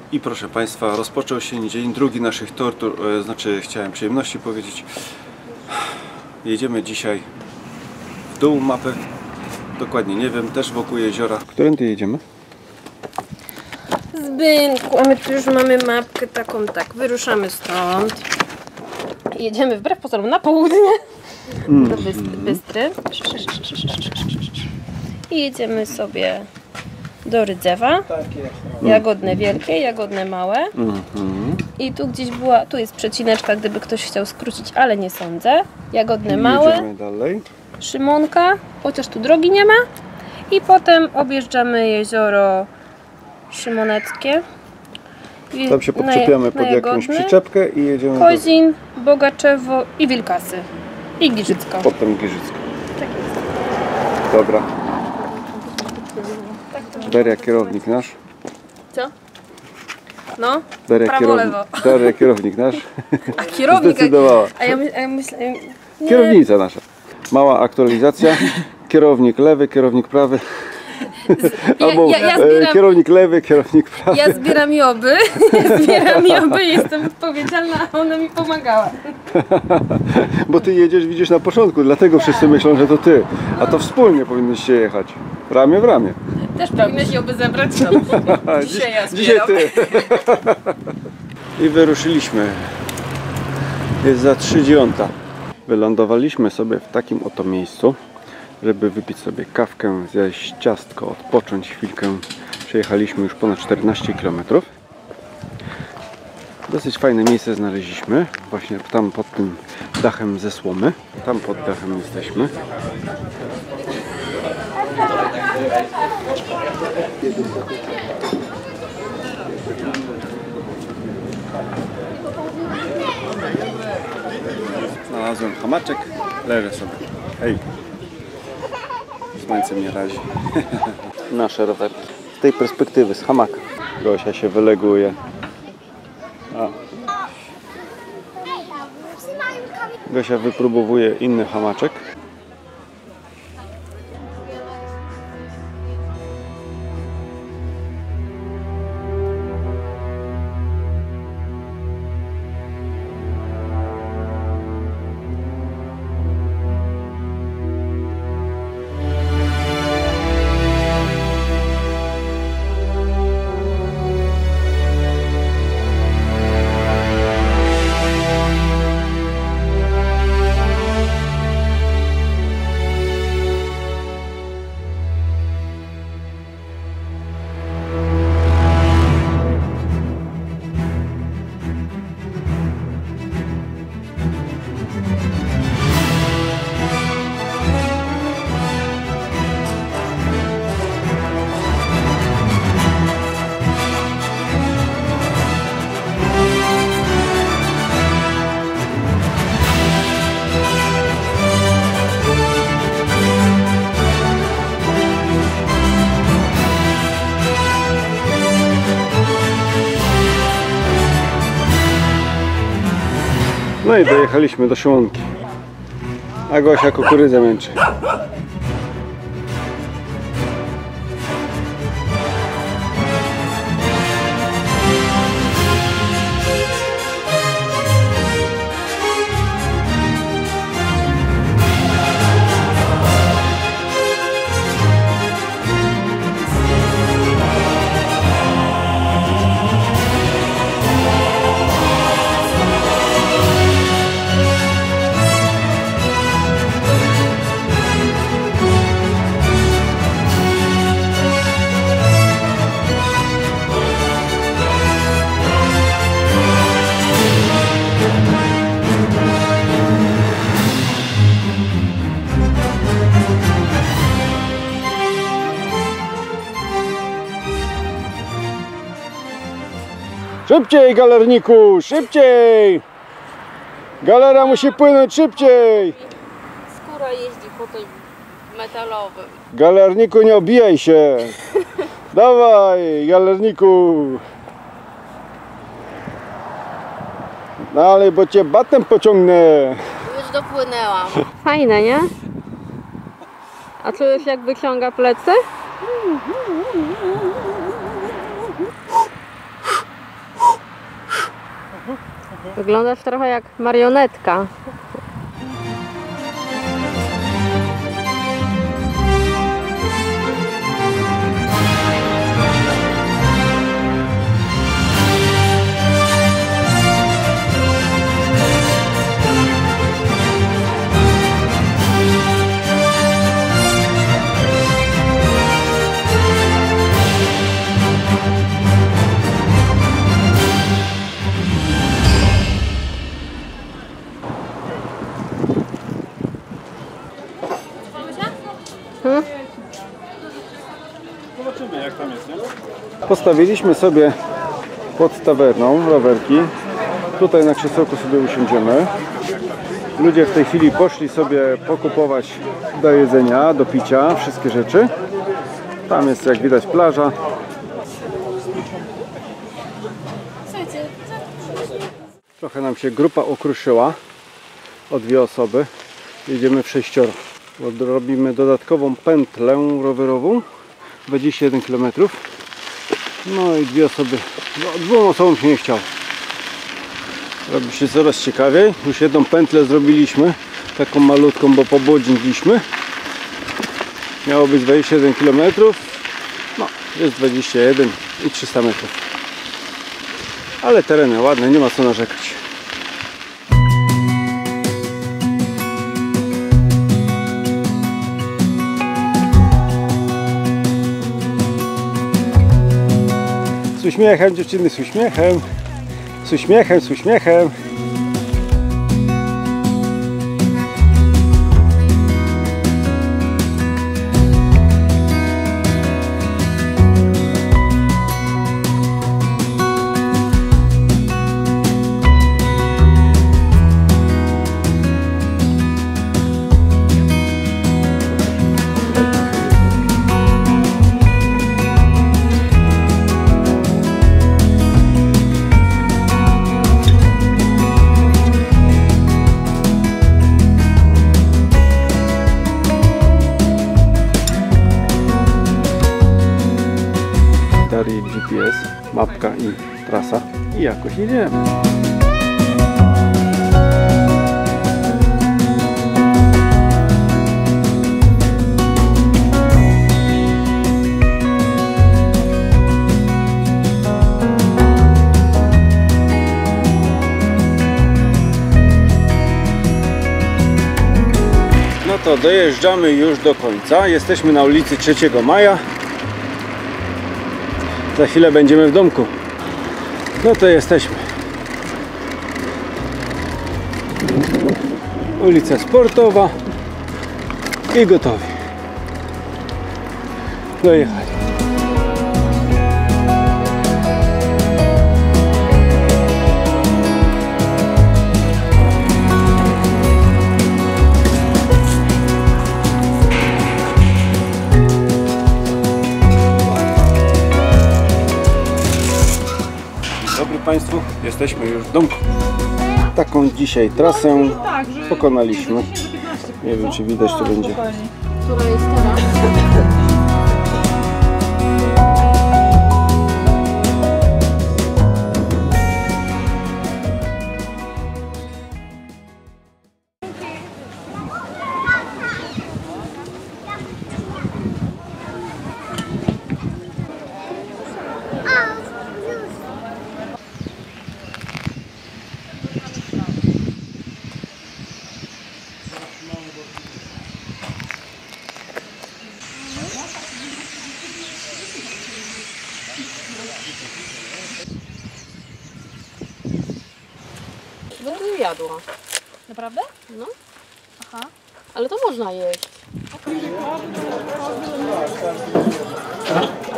I proszę Państwa, rozpoczął się dzień drugi naszych tortur, znaczy chciałem przyjemności powiedzieć. Jedziemy dzisiaj w dół mapy, dokładnie nie wiem, też wokół jeziora. Którędy jedziemy? Z Bynku, a my tu już mamy mapkę taką, tak, wyruszamy stąd. Jedziemy wbrew pozorom na południe do Bystry. I jedziemy sobie do Rydzewa. Jagodne wielkie, jagodne małe. I tu gdzieś była, tu jest przecineczka, gdyby ktoś chciał skrócić, ale nie sądzę. Jagodne małe. Jedziemy dalej. Szymonka, chociaż tu drogi nie ma. I potem objeżdżamy jezioro Szymoneckie. Tam się podczepiamy pod jakąś przyczepkę i jedziemy Kozin, Bogaczewo i Wilkasy. I Giżycko. Potem Giżycko. Tak jest. Dobra. Daria, kierownik nasz. Co? No, Daria, prawo, lewo. Daria, kierownik nasz. A kierownik? Zdecydowała. A ja myślałem... Nie. Kierownica nasza. Mała aktualizacja. Kierownik lewy, kierownik prawy. Albo zbieram, kierownik lewy, kierownik prawy. ja zbieram joby, jestem odpowiedzialna, a ona mi pomagała. Bo ty jedziesz, widzisz, na początku, dlatego wszyscy myślą, że to ty. A to wspólnie powinnyście jechać. Ramię w ramię. Też powinnaś joby zebrać. Dzisiaj ja Dzisiaj ty. I wyruszyliśmy. Jest za 3:09. Wylądowaliśmy sobie w takim oto miejscu, żeby wypić sobie kawkę, zjeść ciastko, odpocząć chwilkę. Przejechaliśmy już ponad 14 km. Dosyć fajne miejsce znaleźliśmy. Właśnie tam pod tym dachem ze słomy. Tam pod dachem jesteśmy. Znalazłem hamaczek, leżę sobie. Hej! Słońce mnie razi. Nasze rowerki. Z tej perspektywy, z hamaka. Gosia się wyleguje. A. Gosia wypróbowuje inny hamaczek. No i dojechaliśmy do Szymonki. A Gosia kukurydzę męczy. Szybciej, galerniku, szybciej! Galera musi płynąć szybciej! Skóra jeździ po tym metalowym. Galerniku, nie obijaj się! Dawaj, galerniku! Dalej, bo cię batem pociągnę! Już dopłynęłam. Fajne, nie? A czujesz, jak wyciąga plecy? Wyglądasz trochę jak marionetka. Zobaczymy, jak tam jest, nie? Postawiliśmy sobie pod tawerną rowerki. Tutaj na krzesełku sobie usiądziemy. Ludzie w tej chwili poszli sobie pokupować do jedzenia, do picia, wszystkie rzeczy. Tam jest, jak widać, plaża. Trochę nam się grupa okruszyła o 2 osoby. Jedziemy w 6. Robimy dodatkową pętlę rowerową, 21 km. No i 2 osoby, no, 2 osobom się nie chciało. Robi się coraz ciekawiej. Już jedną pętlę zrobiliśmy, taką malutką, bo pobłądziliśmy. Miało być 21 km. No, jest 21 i 300 metrów. Ale tereny ładne, nie ma co narzekać. Z uśmiechem, dziewczyny, z uśmiechem. Z uśmiechem, z uśmiechem. GPS, mapka i trasa i jakoś jedziemy. No to dojeżdżamy już do końca. Jesteśmy na ulicy 3 Maja. Za chwilę będziemy w domku. No to jesteśmy. Ulica Sportowa i gotowi. Dojechali. Państwu, jesteśmy już w domku. Taką dzisiaj trasę pokonaliśmy. Nie wiem, czy widać, to będzie. Która jest teraz? Będę jadła. Naprawdę? No. Aha. Ale to można jeść.